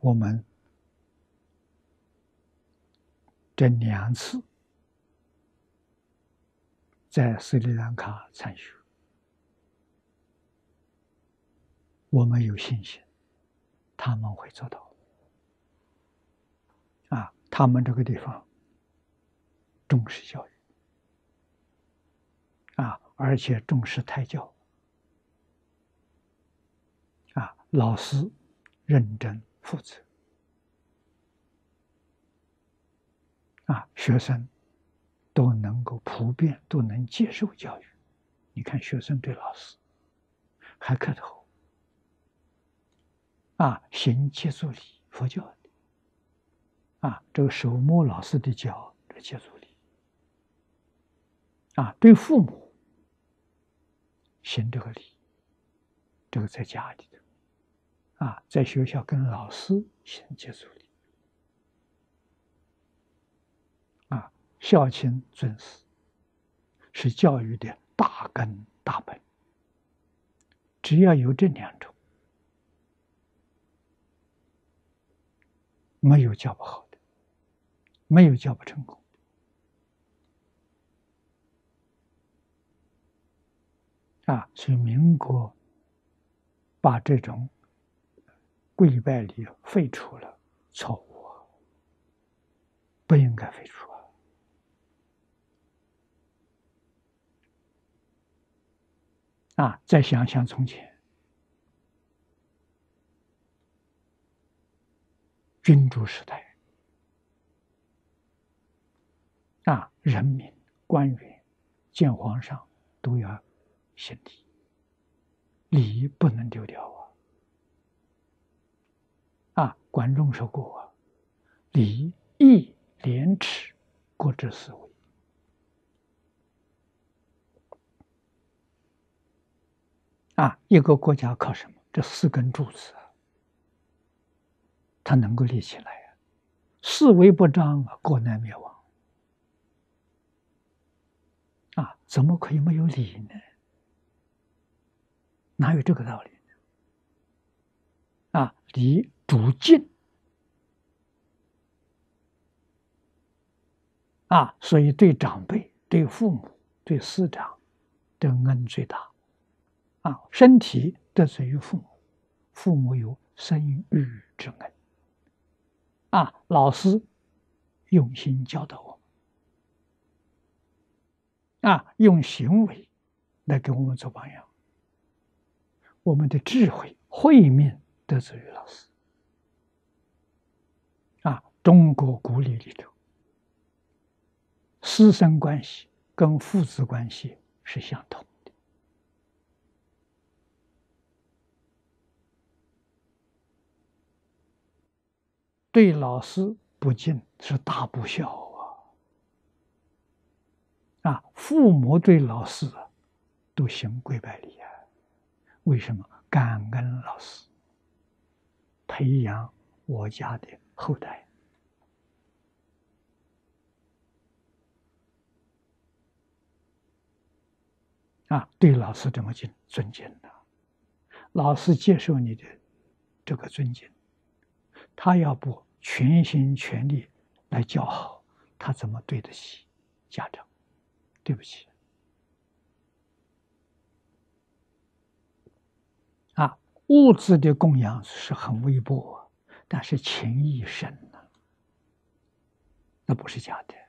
我们这2次在斯里兰卡参学，我们有信心他们会做到。他们这个地方重视教育，而且重视胎教，老师认真负责，学生都能够普遍都能接受教育。你看学生对老师还磕头，行接触礼，佛教的这个手摸老师的脚，这接触礼对父母行这个礼，这个在家里的在学校跟老师行接触礼孝亲尊师是教育的大根大本。只要有这2种，没有教不好的，没有教不成功的所以民国把这种跪拜礼废除了，错误不应该废除再想想从前君主时代人民官员见皇上都要行礼，礼不能丢掉管仲说过礼义廉耻国之四维一个国家靠什么？这4根柱子它能够立起来四维不张国难灭亡怎么可以没有礼呢？哪有这个道理呢？礼主敬所以对长辈、对父母、对师长的恩最大身体得罪于父母，父母有生育之恩老师用心教导我们用行为来给我们做榜样。我们的智慧慧命得罪于老师中国古礼里头师生关系跟父子关系是相同的对老师不敬是大不孝父母对老师都行跪拜礼为什么？感恩老师培养我家的后代对老师这么尊敬老师接受你的这个尊敬，他要不全心全力来教好，他怎么对得起家长？对不起物质的供养是很微薄但是情谊深那不是假的